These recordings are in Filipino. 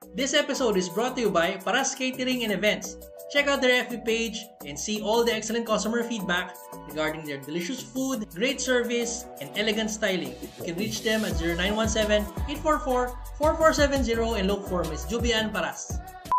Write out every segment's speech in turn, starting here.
This episode is brought to you by Paras Catering and Events. Check out their FB page and see all the excellent customer feedback regarding their delicious food, great service, and elegant styling. You can reach them at 0917-844-4470 and look for Ms. Jubian Paras.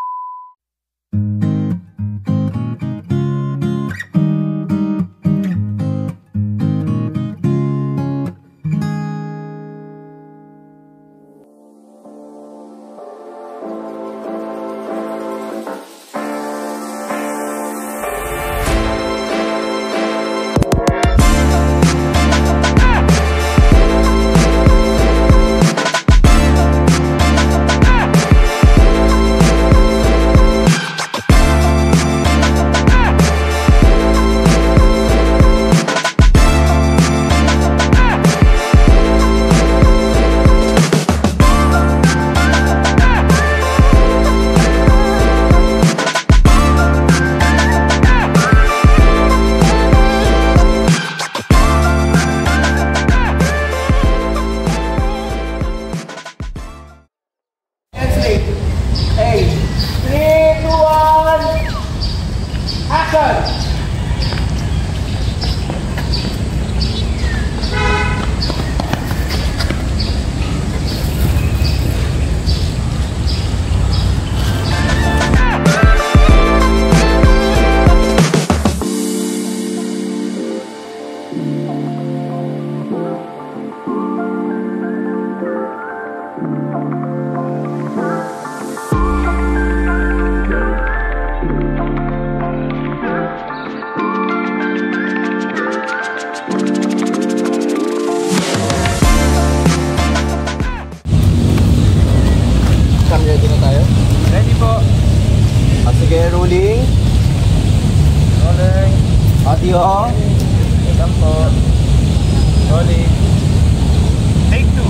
Audio. Welcome po. Rolling. Take 2.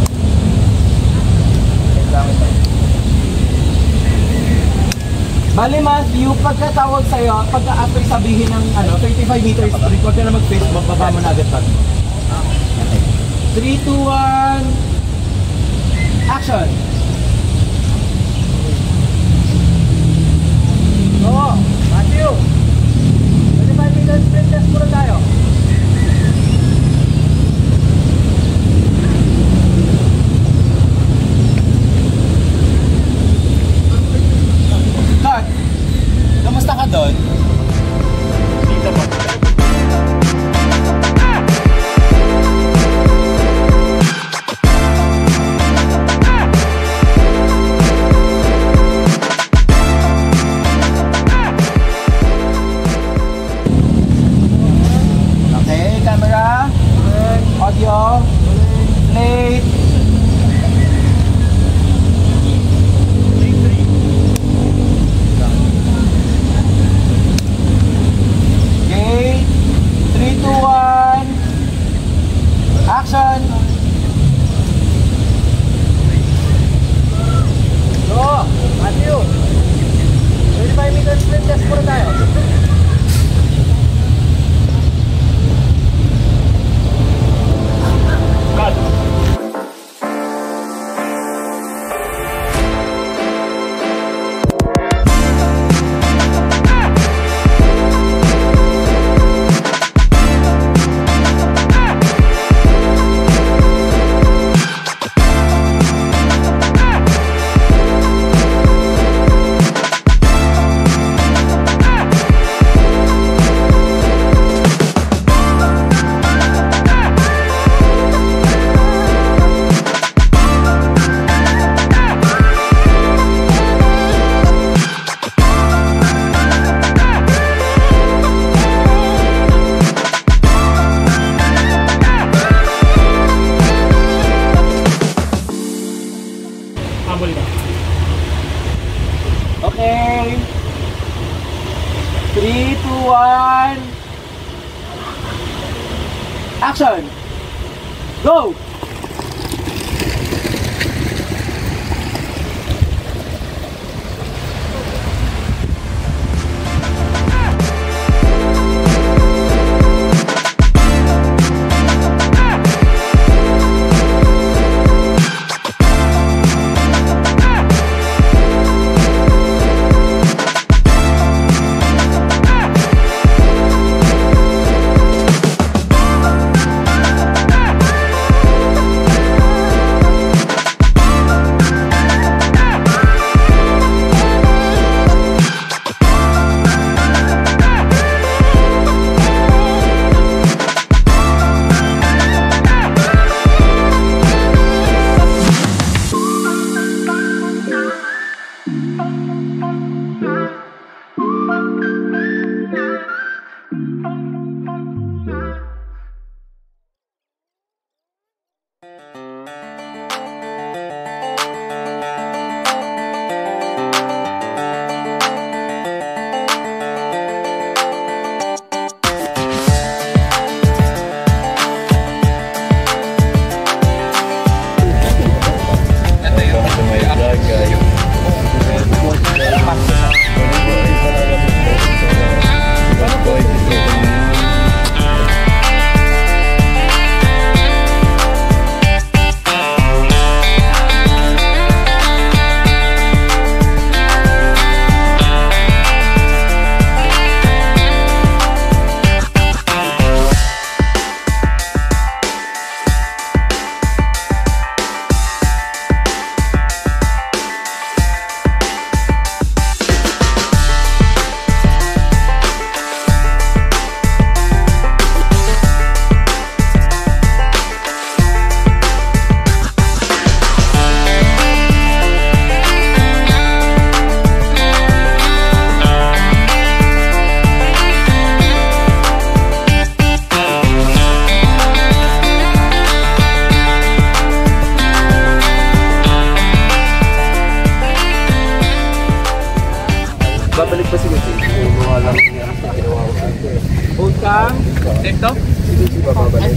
Bali Matthew, pagkatawag sa'yo, pagka-after sabihin ng 35 meters street, huwag ka na mag-Facebook, baba mo na agad pag. Okay. 3, 2, 1, action! Oo, Matthew! 35 meters sprint test muna tayo. Cut! Kamusta ka doon? Dito po. Audio, play. Okay, 3, 2, 1, action. Go, Matthew! 35 meters sprint test muna tayo. Okay. 3, 2, 1. Action. Go. Babalik pa si Kasi. Mukha lang yan. Ginawa ko sa'yo eh. Hold cam. Dito? Hindi ba babalik?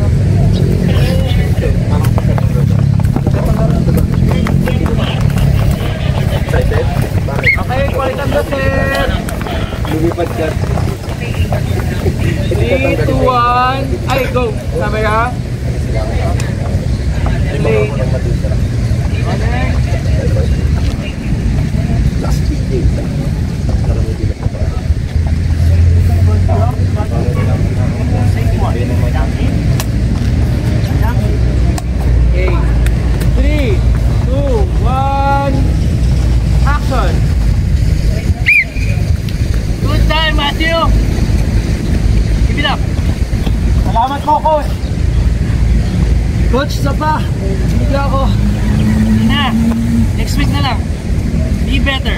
Excited? Okay, quality time na sir. Lumipad ka. 3, 2, 1. Ay, go. Camera. Play. Last week. Okay. 3, 2, 1. Action. Good time, Matthew! Keep it up! Salamat po, coach. Coach, isa pa. Hindi ako. Hindi na. Next week na lang. Be better.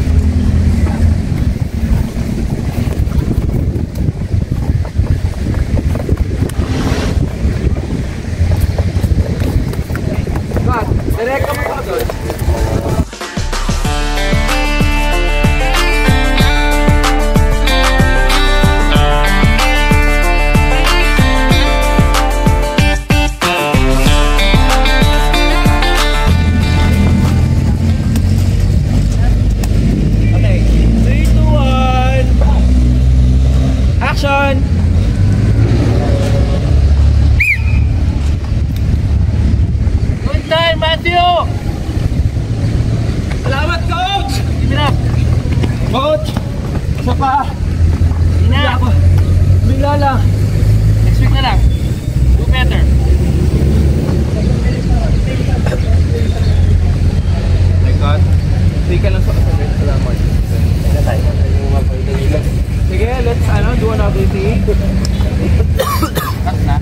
Kat, direct ka mo pa doon. Action! Good time, Matthew! Salamat, coach! Keep it up! Coach! Isa pa! Hindi na. Bigla lang. Next week na lang. Do better. My God. Hindi ka lang sa kasabit. Salamat. Sige, let's do another thing. Cut na.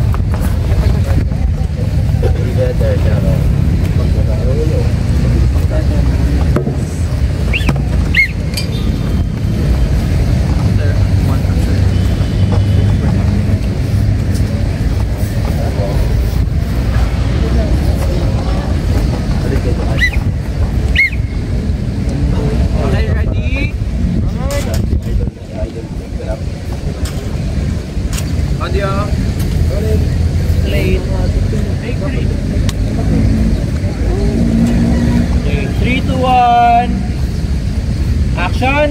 Okay, ready? Audio. Play. Take 3. Okay, 3, 2, 1. Action.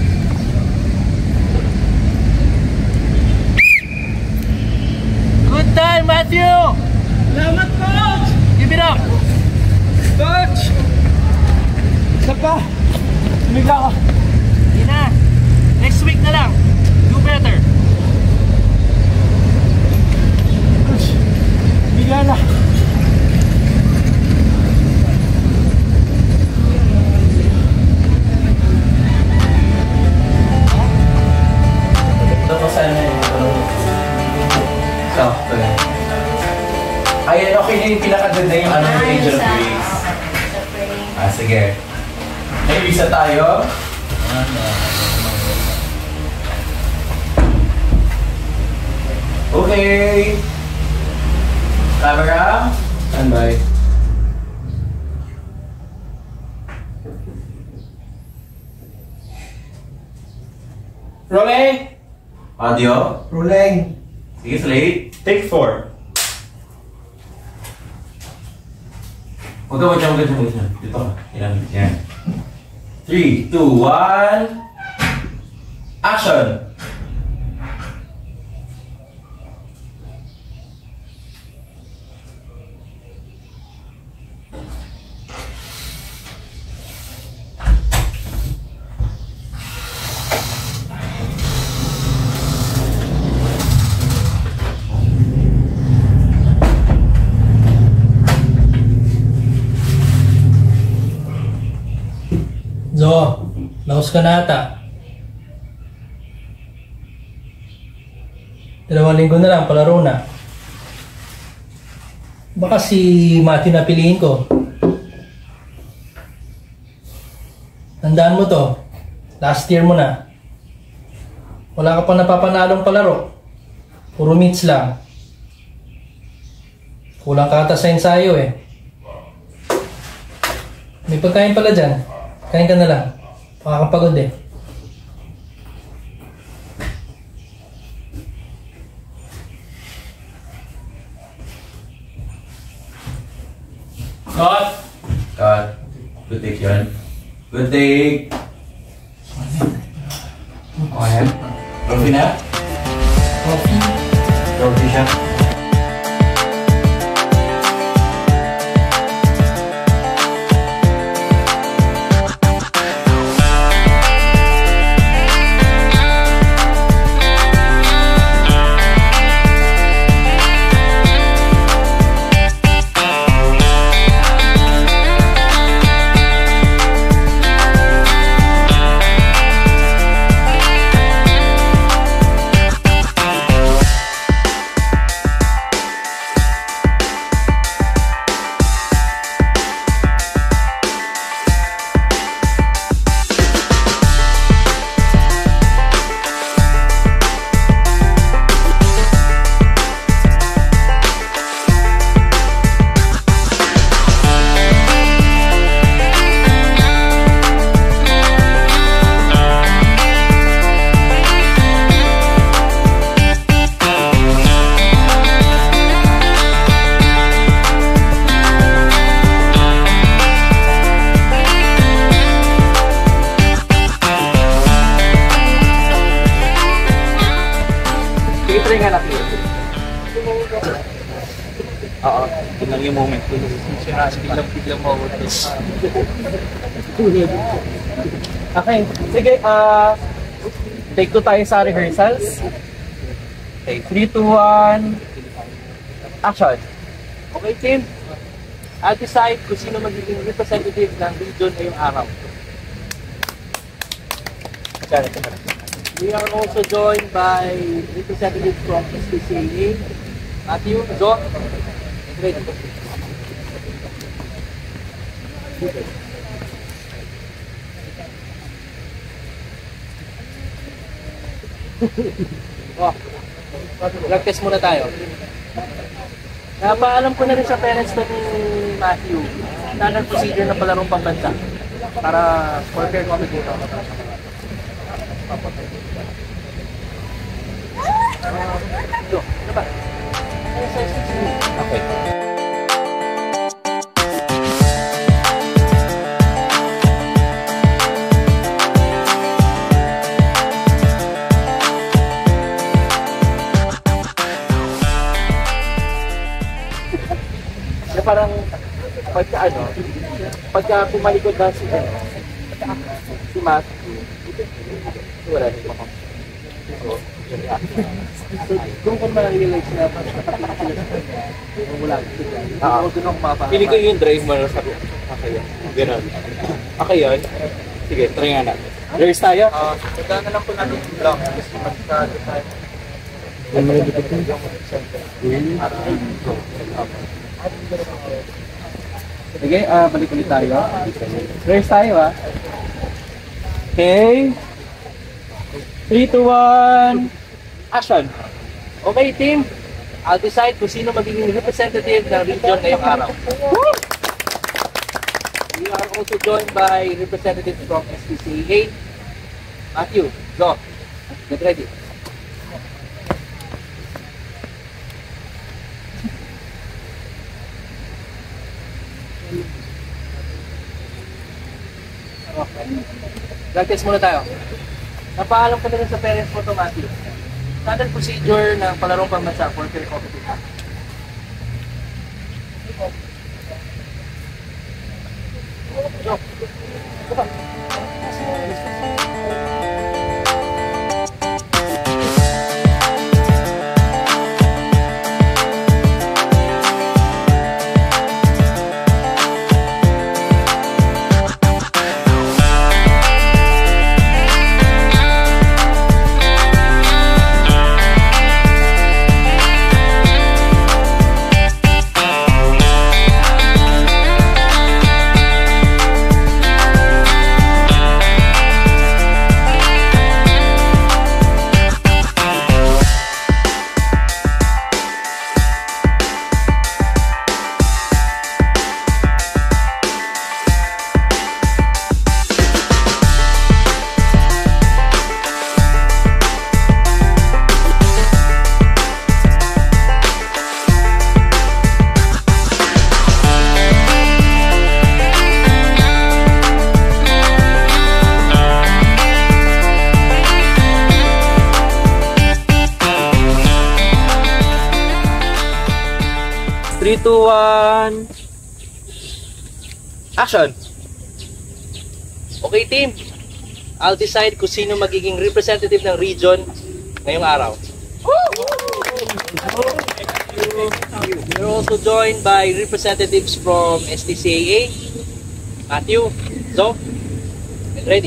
Good time, Matthew! Salamat, coach! Keep it up! Coach! Isa pa. Tumigla ka. Hindi na. Next week na lang. Do better. Coach, bigla na. Ito po sana yung sakto eh. Ayan, okay na yung pinakaganda yung ano yung Angel Grace. Ah, sige. May visa tayo. Okay. Camera. Standby. Rolling. Audio. Rolling. Sige, slate. Take 4. Huwag ka dyan. Dito ka. Yan. 3, 2, 1. Action! Zo, laos ka na ata. 2 linggo na lang, palaro na. Baka si Matthew na piliin ko. Tandaan mo to, last year mo na. Wala ka pa napapanalong palaro. Puro meets lang. Kulang ka ata sa ensayo eh. May pagkain pala dyan. Kain ka na lang. Makakapagod eh. Cut! Cut. Good take yun. Good take. Okay. Trophy na? Trophy siya. Try nga natin. Oo, yun lang yung moment ko. Biglang mawulis. Okay, sige, take 2 tayo sa rehearsals. Okay, 3, 2, 1, action. Okay, team. I'll decide kung sino magiging representative ng region ngayong araw. We are also joined by representatives from SPCA, Matthew, John, and Ready. Oh, drug test muna tayo. Napaalam ko na rin sa parents na ni Matthew, standard procedure na palarong pambansa para for fair competition. Ano ba? Okay. Parang pagka pumalikod na si Matt, wala rin mo. Doon ko ma-realize na nakatingin sila wala sila. Pili ko yung drive mo sa okay yan. Ganun. Okay yan. Sige, try nga natin. Rehearse tayo? Tagdaan na lang po natin yung vlog. Kasi magkado tayo. Sige, balik ulit tayo. Rehearse tayo Okay. 3, 2, 1, action! Okay team, I'll decide kung sino magiging representative ng region ngayong araw. We are also joined by representatives from SPCA. Matthew, go. Get ready. Okay. Drug test muna tayo. Napaalam ko na rin sa parents mo ito, Matthew. Standard procedure ng palarong pambansa for fair competition. 3, 2, 1. Action! Okay team, I'll decide kung sino magiging representative ng region ngayong araw. We're also joined by representatives from STCAA, Matthew, Zo, and ready.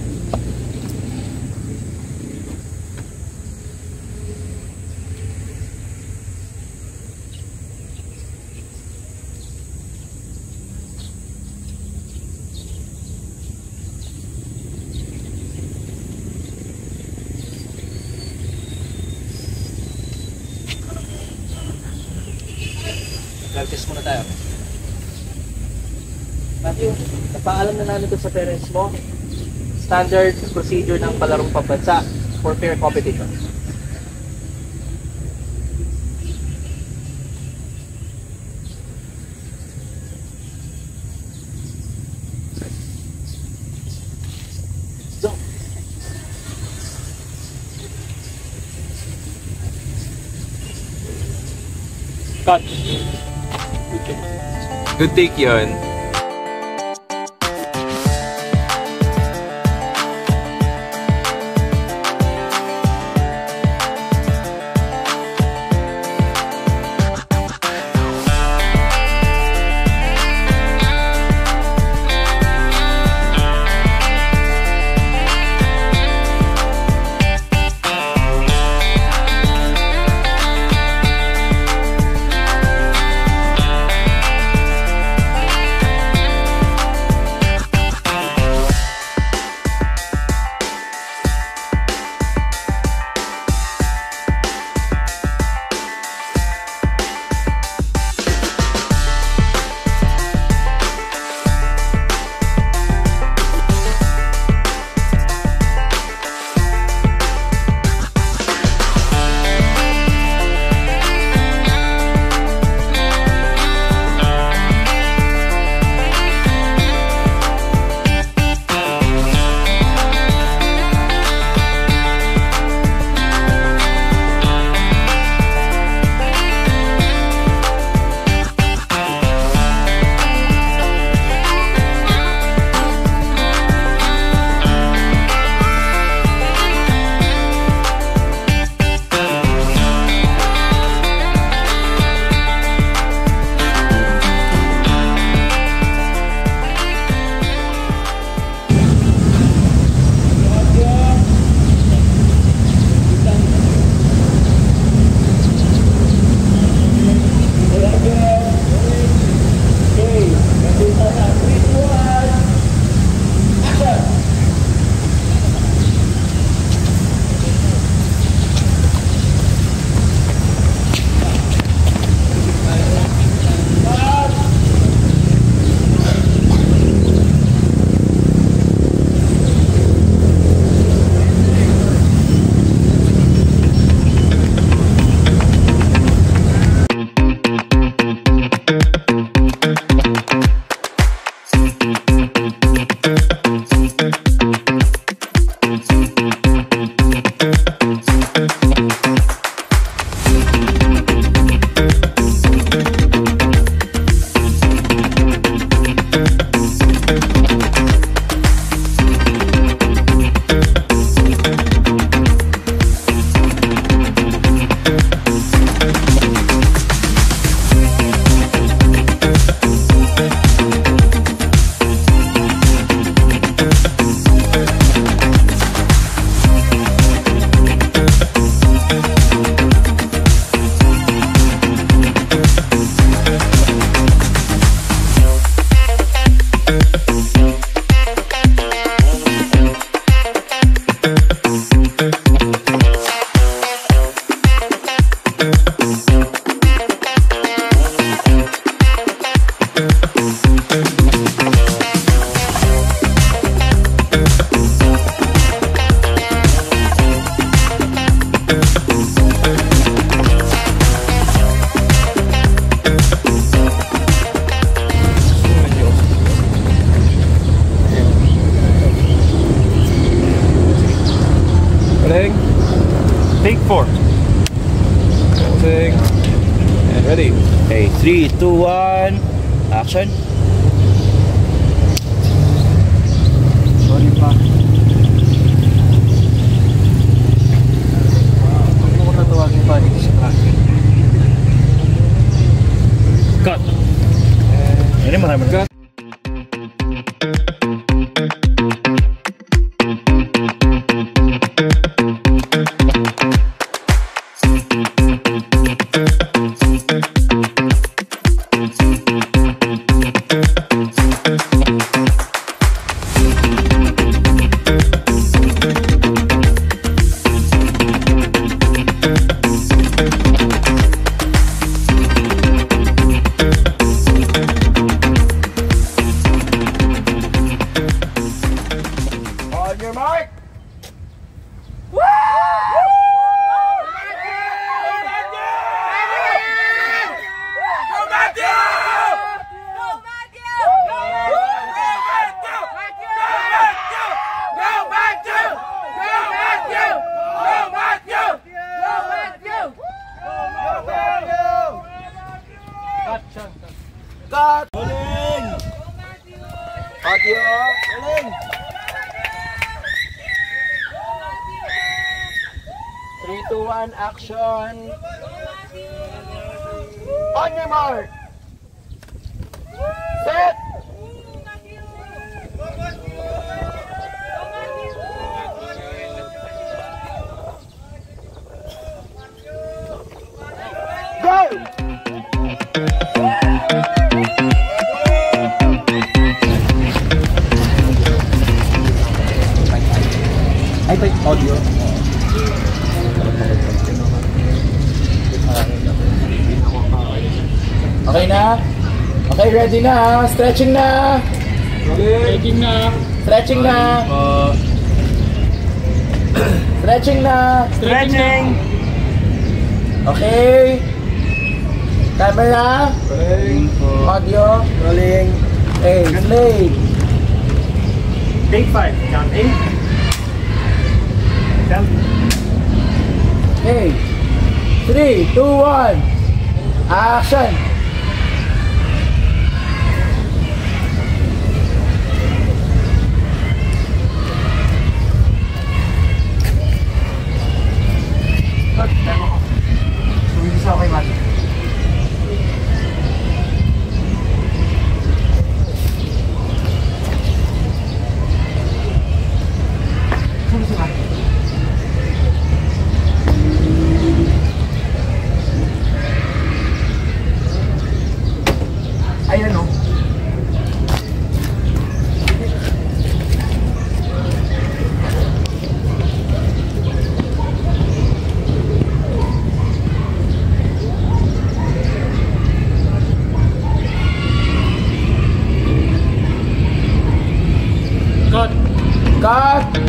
Practice muna tayo. Matthew, napaalam na namin ito sa parents mo. Standard procedure ng palarong pambansa for fair competition. Go! Cut! Good take yun. Take 4. Closing. And ready. Okay, 3, 2, 1. Action. Sorry pa. Huwag mo ko natawagin pa dito sa traffic. Cut. Ini marami na. On your mark! Cut! Galing! Audio! Galing! 3, 2, 1, action! On your mark! Set! Go! Ay, wait, audio. Okay na? Okay, ready na? Stretching na? Stretching na. Stretching na? Stretching na? Stretching! Okay. Camera? Audio? Rolling. Okay, play. Take 5. Counting. Okay. 3, 2, 1. Action. Sumili sa okay, Mati. Sumili sa Mati. Ayan o. Cut. Cut.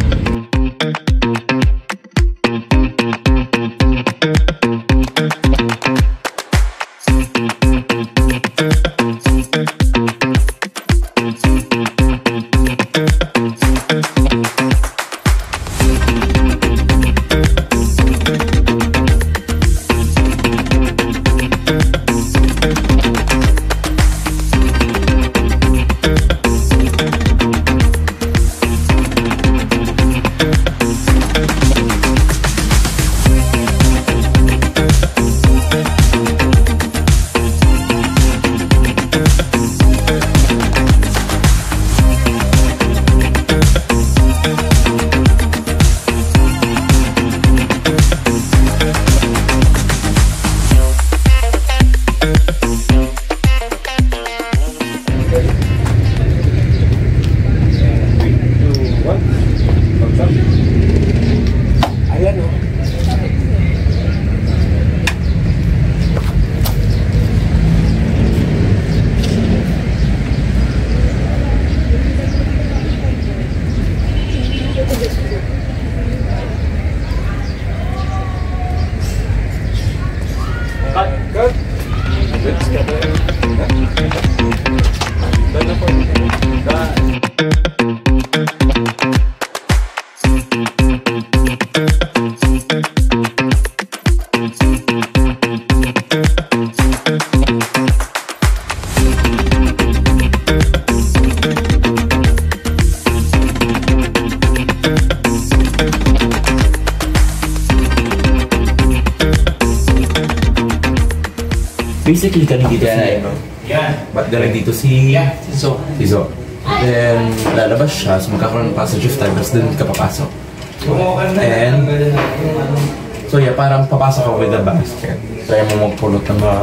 Basically, kanina dito si Ba't galing dito si So, Zo. Then, lalabas siya, so magkakaroon ng passage of time, tapos dun ka papasok. And, so yeah, parang papasok ako with the basket. Kaya mo magpulot ng mga...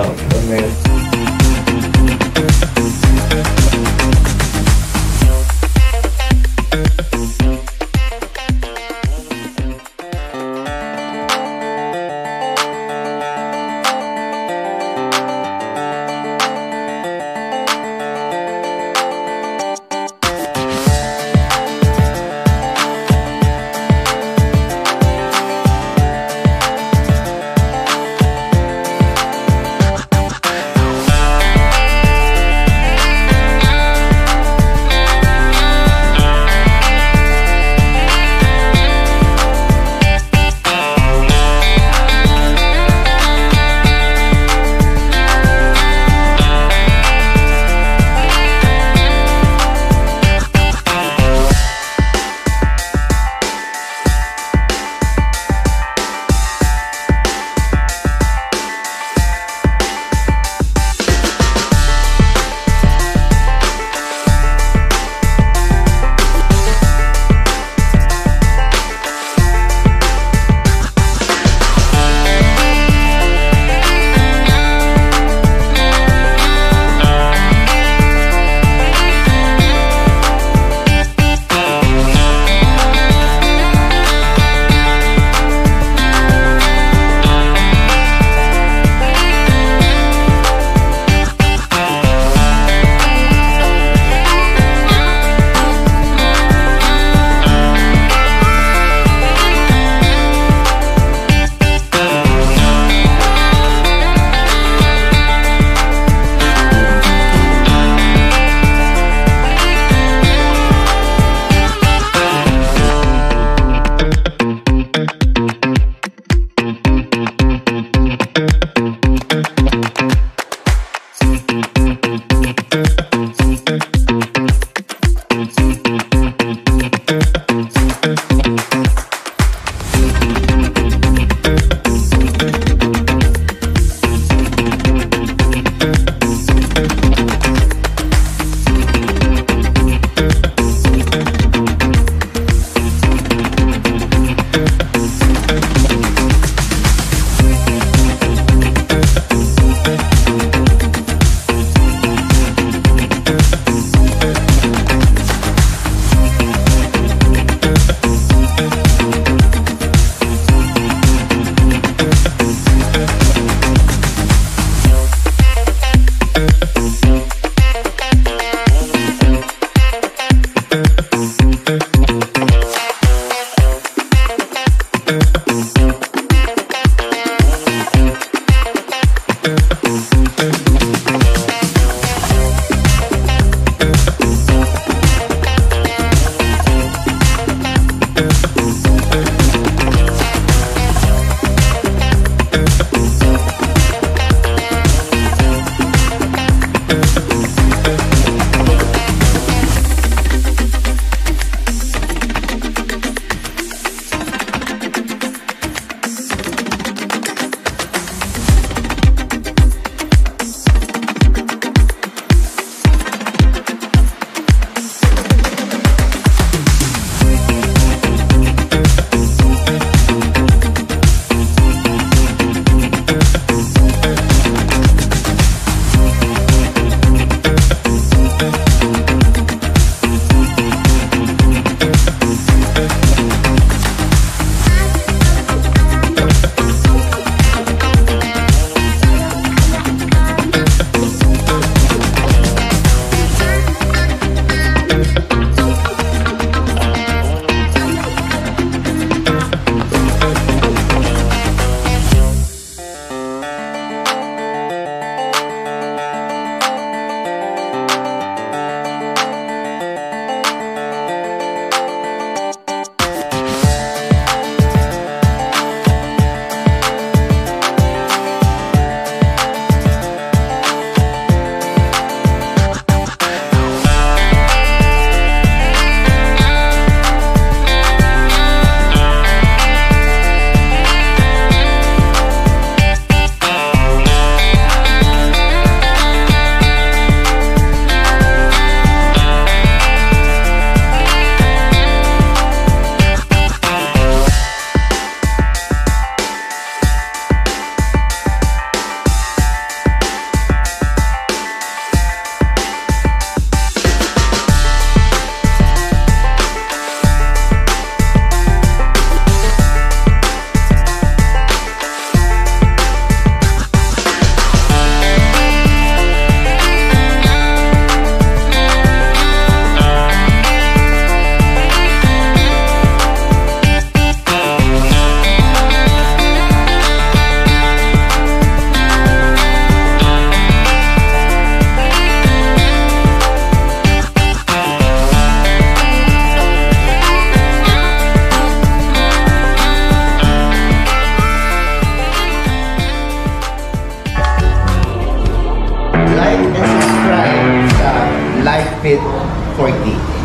Fit 40.